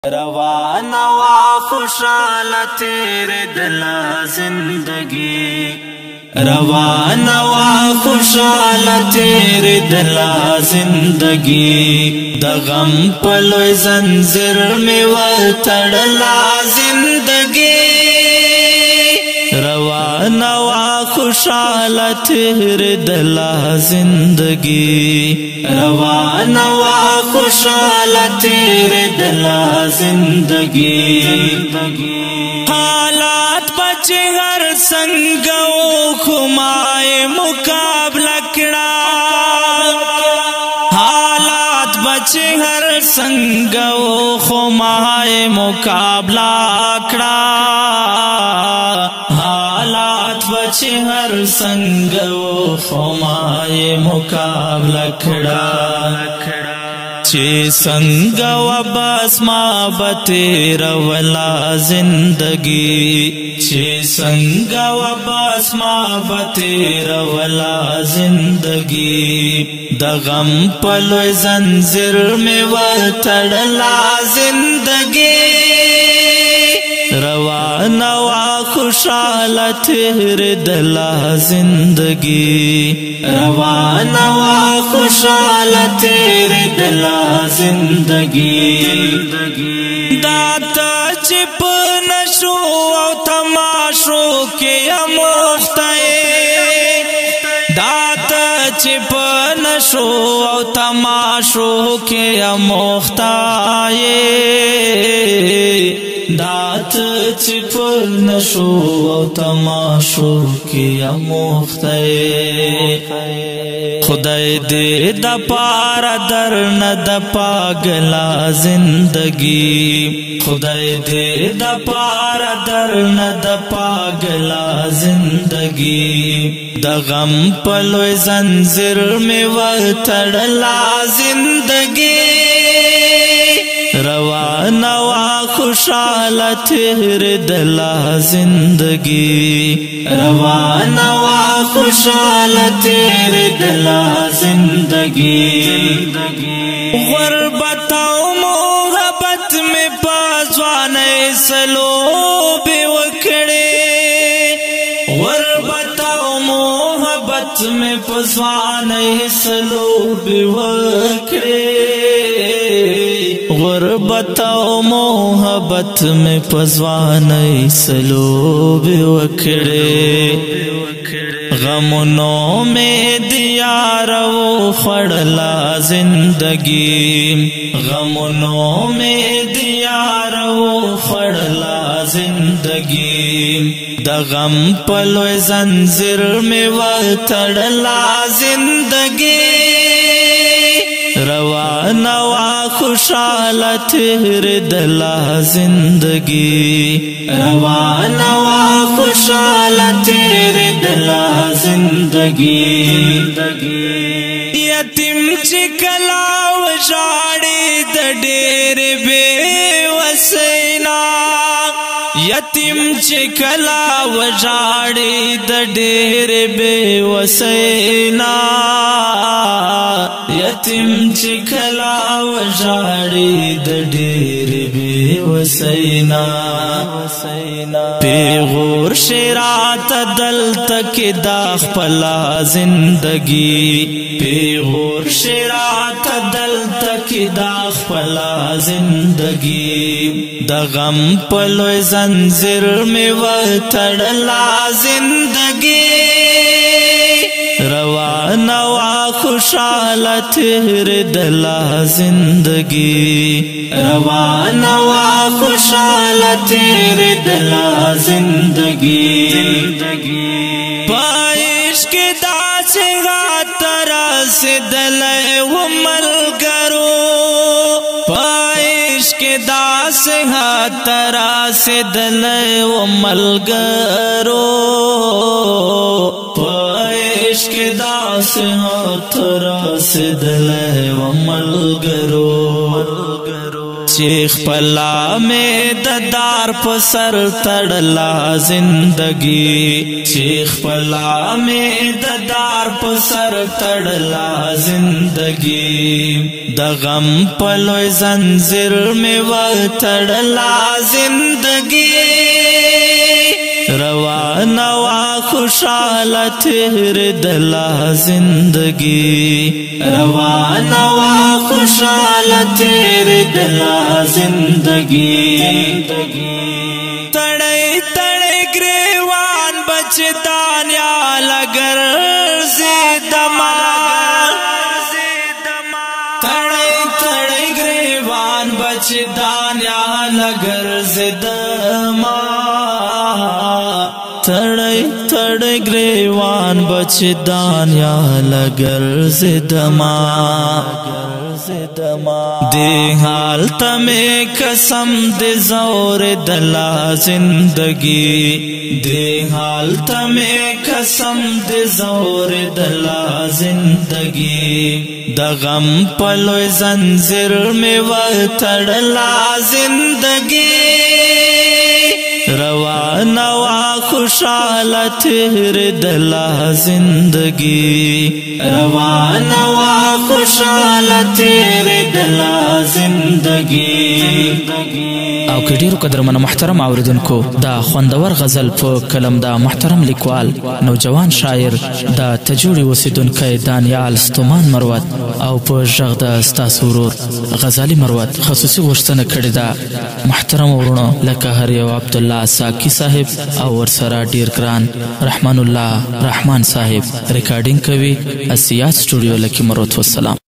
रवाना वा खुशाल तेरे दिला जिंदगी, रवाना वा खुशाल तेरे दिला जिंदगी। द गम पलोय जंजीर में वतड़ला जिंदगी, रवाना वा खुशाल तेरे दिला जिंदगी, रवाना वा खुशाल तेरे दिला जिंदगी। हालात बचे हर संगो खुमाए मुकाबला किड़ा, हालात बचे हर संगो खुमाए मुकाबला किड़ा, हालात बचे हर संगो खुमाए मुकाबला किड़ा। चे संगवा बस माँ बतेरा वाला जिंदगी, चे संगवा बस माँ बतेरा वाला जिंदगी। द गम पलोय जंजीर में वतड़ला जिंदगी, रवाना वा खुशाल तेरे दिला जिंदगी, रवाना वा खुशाल तेरे दिला जिंदगी। दाता चिप नशो तमाशो के अमुख्ताए, दाता चिप नशो तमाशो के अमुख्ताए, दात चिप नशो तमाशो के अमुख्ताए। खुदाई दे द पारा दर न द पागला जिंदगी, खुदाई दे द पारा दर न द पागला जिंदगी। द गम पलोय जंजीर में वतड़ला जिंदगी, रवाना वा खुशाल तेरे दिला जिंदगी, रवाना वा खुशाल तेरे दिला जिंदगी। गुरबताओ मोहब्बत में पाज़वाने सलो बेवकड़े, गुरबताओ मोहब्बत में पाज़वाने सलो बेवकड़े, गुरबताओ मोहब्बत में पज़वाने सलोब वखड़े। गमनों में दिया रो फड़ला जिंदगी, गमनों में दिया रो फड़ला जिंदगी। द गम पलोय जंजीर में वतड़ला जिंदगी, रवाना वा खुशाल तेरे दिला जिंदगी, रवाना वा खुशाल तेरे दिला जिंदगी। यतीम चिकलाव जाड़ी द डेरे बेवसैना, यतीम चिकलाव जाड़ी द डेरे बेवसैना, यतीम चिकलाव जाड़ी द डेरे बेवसैना। पेगोर शेरात दल तक दाख पला जिंदगी, पेगोर शेरात दल तक दाख पला जिंदगी। द गम पलोय जंजीर में वतड़ला जिंदगी, रवाना वा खुशाल तेरे दिला जिंदगी, रवाना वा खुशाल तेरे दिला जिंदगी। पाइश के दास गातरा से दले वो मल करो, पाइश के दास गातरा से दले वो मल करो, इश्क दास हाथरा से दले वमल गरो। چیخ پلا میں ددار پسر تڑلا زندگی چیخ پلا میں ددار پسر تڑلا زندگی دغم پلوی زنجیر میں و تڑلا زندگی روانہ وا خوشحال تیر دلا زندگی روانہ وا خوشحال تیر دلا زندگی تڑے تڑے گریوان بچتان یا لگر زیدمان تڑے تڑے گریوان بچتان یا لگر زیدمان تڑے تڑے گریوان بچدان یا لگر زدما دے حال تمہیں قسم دے زور دلا زندگی دے حال تمہیں قسم دے زور دلا زندگی دغم پلوی زنجیر میں و تڑلا زندگی روانہ وا خوشحال تیر دلا زندگی روانہ وا خوشحال تیر دلا زندگی او که ډیرو قدرمنو محترم اوریدونکو دا خوندور غزل په کلم دا محترم لیکوال نوجوان شاعر دا تجوړي اوسیدونکی دانیال ستومان مروت او په غږ د ستاسو ورور غزالي مروت خصوصي غوښتنه کړې ده محترم ورونو لکه هر یو عبدالله ساکی صاحب او ورسره ډیر ګران رحمان الله رحمان صاحب ریکارډینګ کوي اسیات سټوډیو لکی مروت والسلام